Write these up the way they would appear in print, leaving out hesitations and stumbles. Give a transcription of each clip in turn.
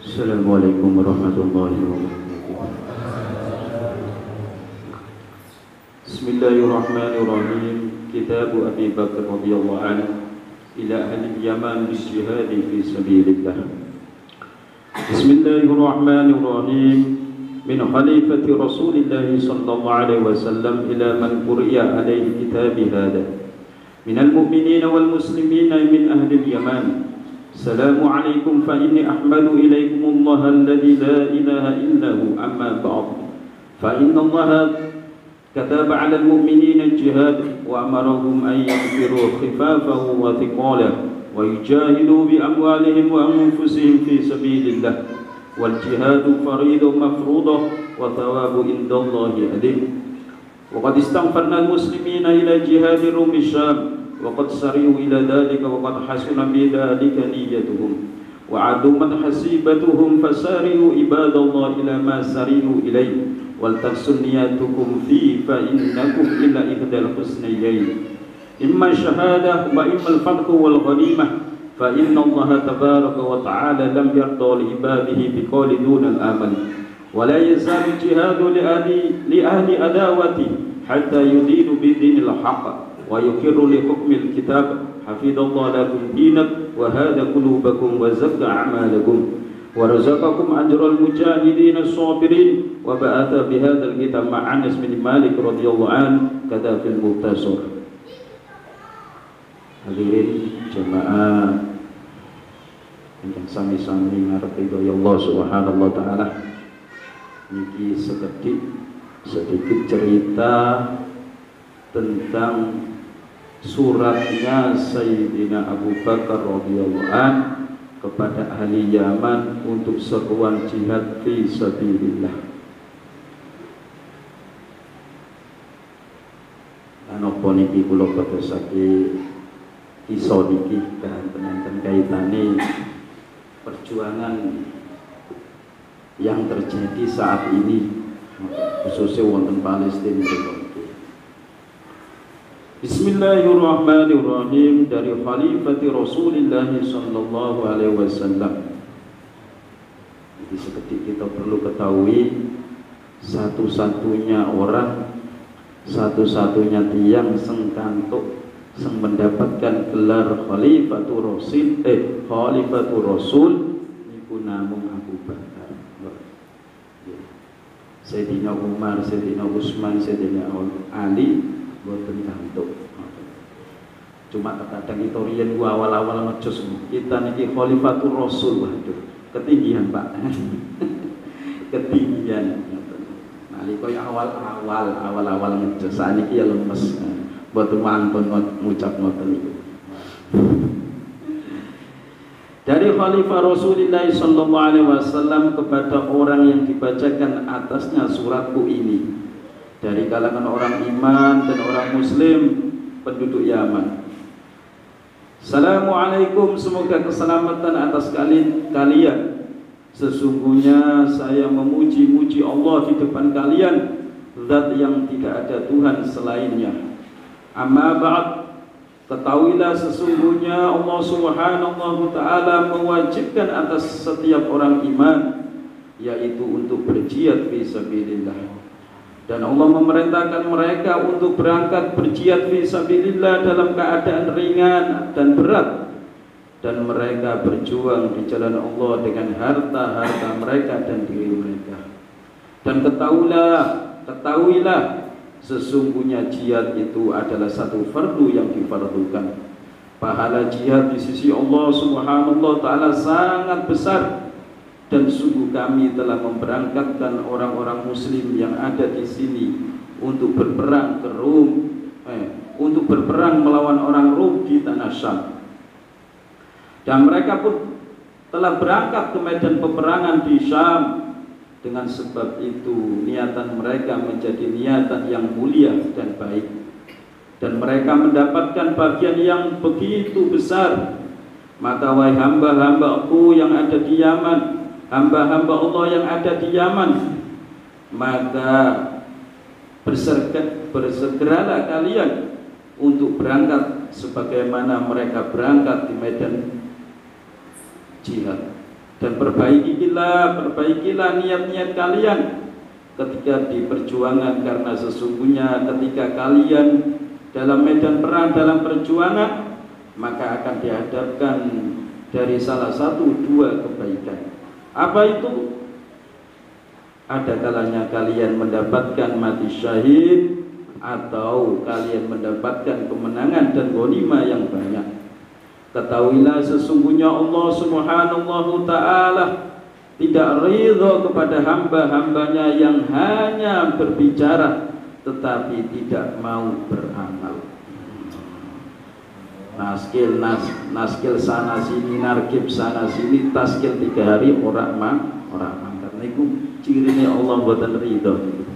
Assalamualaikum warahmatullahi wabarakatuh. Bismillahirrahmanirrahim. Kitab Abi Bakar radhiyallahu anhu ila ahli Yaman bijihad fi sabilillah. Bismillahirrahmanirrahim. Min khalifati Rasulillah sallallahu alaihi wasallam ila man quriya alaihi kitab hada min al-mu'minina wal muslimina min ahli Yaman. السلام عليكم فإني أحمد إليكم الله الذي لا إله إلا هو أما بعد فإن الله كتب على المؤمنين الجهاد وأمرهم أن يغفروا خفافه وثقاله ويجاهدوا بأموالهم وأنفسهم في سبيل الله والجهاد فريضة مفروضة وثواب عند الله عظيم وقد استنفرنا المسلمين إلى جهاد روم الشام وقد سروا إلى ذلك وقد حسن بذلك نيتهم وعدمت حسيبتهم فساروا عباد الله إلى ما سروا إليه ولتحسن نياتكم فيه فإنكم إلى إحدى الحسنيين إما الشهادة وإما الفتح والغنيمة فإن الله تبارك وتعالى لم يرضى لعباده بقول دون الآمل ولا يزال الجهاد لأهل أداوته حتى يدين بدين الحق ويقر لحكم الكتاب حفظ الله لكم دينك وهذا قلوبكم وزكى أعمالكم ورزقكم أجر المجاهدين الصابرين وبعث بهذا الكتاب مع أنس بن مالك رضي الله عنه كذا في المختصر. Hadirin jemaah ingkang sami-sami ngarep ridho Allah Subhanahu wa taala. Niki sedikit cerita tentang suratnya Sayyidina Abu Bakar radhiyallahu an kepada ahli Yaman untuk seruan jihad fi sabilillah. Napa niki kula batasake kisah niki kanten kaitane perjuangan yang terjadi saat ini khususnya wonten Palestina. Bismillahirrahmanirrahim. Dari Khalifati Rasulullah sallallahu alaihi wasallam. Jadi seperti kita perlu ketahui, satu-satunya orang, satu-satunya tiang sengkantuk yang mendapatkan gelar Khalifatul Rasul niku namung Abu Bakar. Sayyidina Umar, Sayyidina Utsman, Sayyidina Ali boten kantuk. Cuma terkadang itu riyen gua awal-awal ngejos kita niki Khalifatul Rasul, waduh ketinggian Pak. Ketinggian. Nalika awal-awal ngejos saniki ya lemes. Boten mantun ngucap ngoten niku. Dari Khalifah Rasulullah sallallahu alaihi wasallam kepada orang yang dibacakan atasnya suratku ini dari kalangan orang iman dan orang muslim penduduk Yaman. Assalamualaikum, semoga keselamatan atas kalian. Sesungguhnya saya memuji-muji Allah di depan kalian, zat yang tidak ada Tuhan selainnya. Amma ba'd, ketahuilah sesungguhnya Allah Subhanahu wa ta'ala mewajibkan atas setiap orang iman, yaitu untuk berjihad fi sabilillah. Dan Allah memerintahkan mereka untuk berangkat berjihad fi sabilillah dalam keadaan ringan dan berat, dan mereka berjuang di jalan Allah dengan harta-harta mereka dan diri mereka. Dan ketahuilah sesungguhnya jihad itu adalah satu fardu yang difardukan. Pahala jihad di sisi Allah Subhanahu wa ta'ala sangat besar. Dan sungguh kami telah memberangkatkan orang-orang muslim yang ada di sini untuk berperang ke Rum, untuk berperang melawan orang Rum di tanah Syam. Dan mereka pun telah berangkat ke medan peperangan di Syam. Dengan sebab itu niatan mereka menjadi niatan yang mulia dan baik. Dan mereka mendapatkan bagian yang begitu besar. Maka wahai hamba-hambaku yang ada di Yaman, hamba-hamba Allah yang ada di Yaman, maka bersegeralah kalian untuk berangkat sebagaimana mereka berangkat di medan jihad. Dan perbaikilah niat-niat kalian ketika di perjuangan, karena sesungguhnya ketika kalian dalam medan perang, dalam perjuangan, maka akan dihadapkan dari salah satu dua kebaikan. Apa itu? Ada kalanya kalian mendapatkan mati syahid, atau kalian mendapatkan kemenangan dan ghanimah yang banyak. Ketahuilah sesungguhnya Allah Subhanahu Ta'ala tidak ridha kepada hamba-hambanya yang hanya berbicara tetapi tidak mau beramal. Naskil sana sini, narkib sana sini, taskil 3 hari orang karena itu cirinya Allah buatan ridha.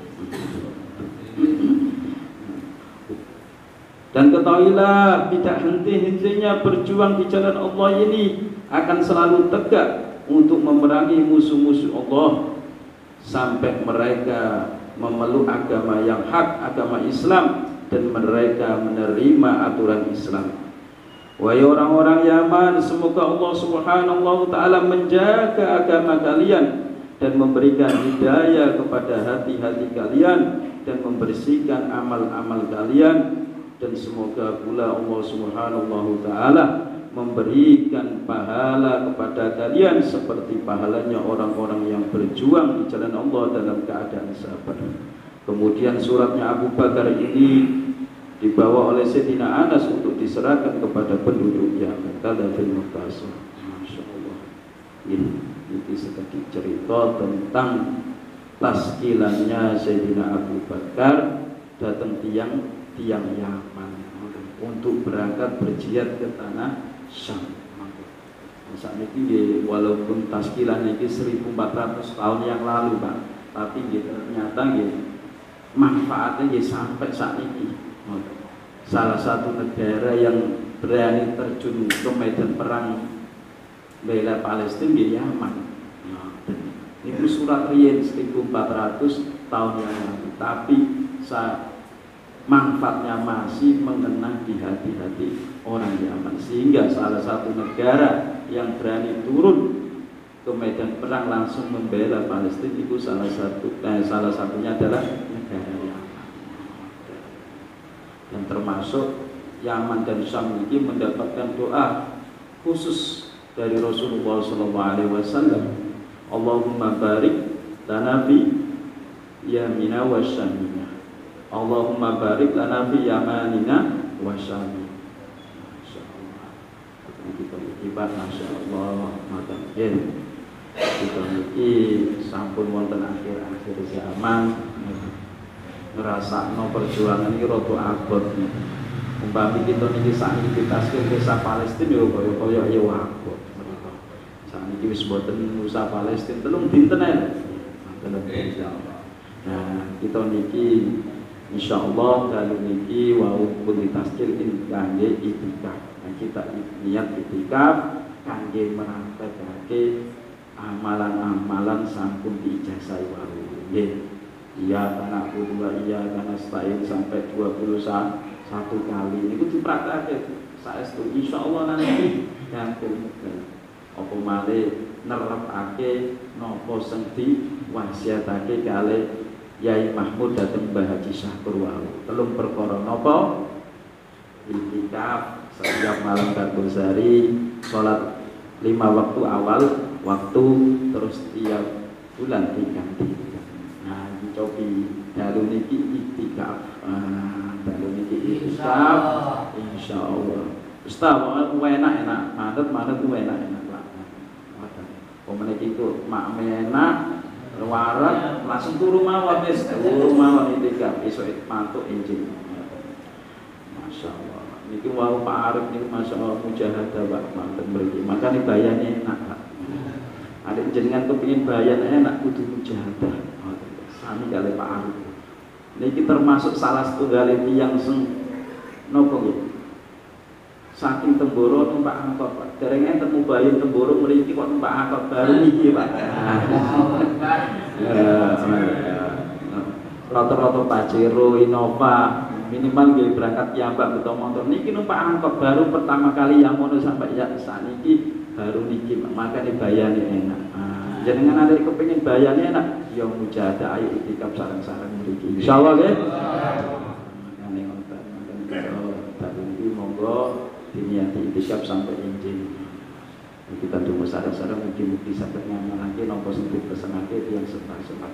Dan ketahuilah tidak henti-hentinya berjuang di jalan Allah ini akan selalu tegak untuk memerangi musuh-musuh Allah sampai mereka memeluk agama yang hak, agama Islam, dan mereka menerima aturan Islam. Wahai orang-orang Yaman, semoga Allah Subhanahu wa Ta'ala menjaga agama kalian dan memberikan hidayah kepada hati-hati kalian dan membersihkan amal-amal kalian. Dan semoga pula Allah Subhanahu wa Ta'ala memberikan pahala kepada kalian seperti pahalanya orang-orang yang berjuang di jalan Allah dalam keadaan sabar. Kemudian suratnya Abu Bakar ini dibawa oleh Sayyidina Anas untuk diserahkan kepada penduduk Yaman. Talafil Muqtasar. Masya Allah. Ini sedikit cerita tentang taskilannya Sayyidina Abu Bakar datang tiang Yaman untuk berangkat berjihad ke tanah Syam. Saat ini walaupun taskilan ini 1400 tahun yang lalu Pak, tapi ternyata manfaatnya sampai saat ini. Salah satu negara yang berani terjun ke medan perang bela Palestina di Yaman. Itu surat riyen 1400 tahun yang lalu, tapi manfaatnya masih mengena di hati-hati orang Yaman, sehingga salah satu negara yang berani turun ke medan perang langsung membela Palestina itu salah satunya adalah negara Yaman. Dan termasuk Yaman dan Syam ini mendapatkan doa khusus dari Rasulullah SAW. Allahumma barik lana fi yamina wa syamina. Allahumma barik lana fi yamanina wa syamina. Masyaallah. Kita ibadah masyaallah mata yen. Kita iki sampun wonten akhir-akhir zaman ngrasakno perjuangan iki rada abot. Umpami kita niki sakniki taskil desa Palestina yo kaya ya abot. Sakniki wis boten usah Palestina telung dinten ae. Insyaallah. Nah, kita niki insyaallah kali niki wau pun ditaskil kangge itikaf. Nah, kita niat itikaf kangge merampekake amalan-amalan sampun diijazahi wau. Nggih. Iya karena kedua iya karena stain sampai 21 kali niku dipraktekake saestu insyaallah nanti yakin apa malih nerepake napa sing diwasiatake kalih Yai Mahmud dateng Mbah Haji Syahkur wau. Telung perkara napa? Itikaf setiap malam Kardosari, salat 5 waktu awal waktu, terus tiap bulan 3 Nah, dicobi dalu niki itikaf. Dalu niki itikaf insyaallah. Ustaz, enak-enak, manut ku enak-enak lah. Pemene itu mak enak, warat langsung turu mawon wis, turu mawon itikaf esuk mantuk injil. Masyaallah. Niki wau Pak Arif niku masyaallah mujahadah Pak manten mriki. Makane bayane enak, Pak. Adik jenengan kepengin bayan enak kudu mujahadah. Sami kali Pak Arif. Niki termasuk salah setunggal tiyang sing napa nggih? Saking Temboro numpak angkot Pak. Dereng enten mubayin Temboro mriki kok numpak angkot baru niki Pak. Rata-rata Pajero, Innova, minimal nggih berangkat piyambak utawa motor. Niki numpak angkot baru pertama kali yang mono sampai ya saniki baru niki makane bayane enak. Jenengan ada kepengin bayane enak, ya mujahadah ayo itikaf sareng-sareng mriki. Insyaallah nggih. Makane ngoten baru niki monggo diniati itikaf sampai injil. Kita tunggu sareng-sareng mungkin sampai ngamalake napa sing dipesenake tiyang sempat-sempat.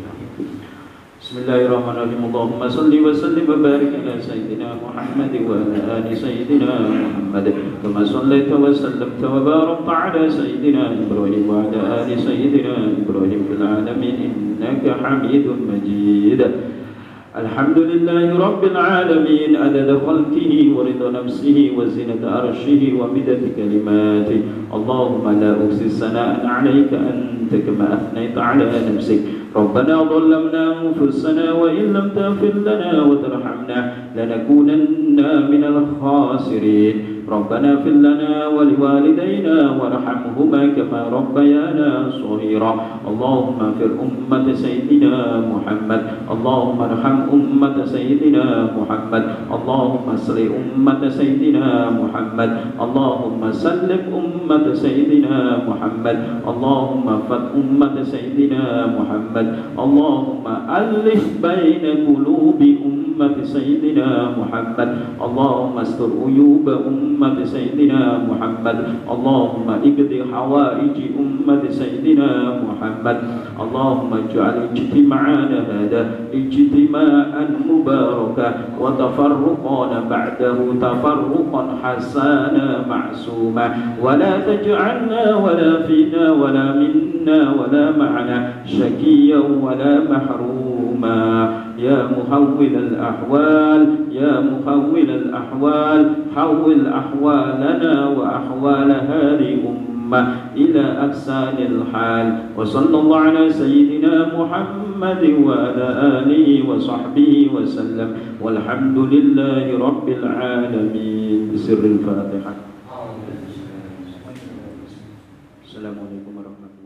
Bismillahirrahmanirrahim. Allahumma shalli wa sallim wa barik ala sayyidina Muhammad wa ala ali sayyidina Muhammad kama shallaita wa sallamta wa barakta ala sayyidina Ibrahim wa ala ali sayyidina Ibrahim fil alamin innaka Hamidum Majid. Alhamdulillahi Rabbil Alamin adada khalqihi wa ridha nafsihi wa zinata arshihi wa midada kalimatihi. Allahumma la uhsi sana'an 'alaika anta kama athnayta 'ala nafsik. ربنا ظلمنا أنفسنا وإن لم تغفر لنا وترحمنا لنكونن من الخاسرين. ربنا اغفر لنا ولوالدينا وارحمهما كما ربيانا صغيرا. اللهم اغفر أمة سيدنا محمد. اللهم ارحم أمة سيدنا محمد. اللهم اصلح أمة سيدنا محمد. اللهم سلم أمة سيدنا محمد. اللهم فت أمة سيدنا محمد. اللهم ألف بين قلوب أمة سيدنا محمد. اللهم استر عيوب أمة سيدنا محمد. اللهم اقض حوائج أمة سيدنا محمد. اللهم اجعل اجتماعنا هذا اجتماعا مباركا وتفرقنا بعده تفرقا حسنا معصوما ولا تجعلنا ولا فينا ولا منا ولا معنا شقيا ولا محروما. يا محول الأحوال يا محول الأحوال حول أحوالنا وأحوال هذه الأمة إلى أحسن الحال. وصلى الله على سيدنا محمد وعلى آله وصحبه وسلم والحمد لله رب العالمين. بسر الفاتحة. السلام عليكم ورحمة الله.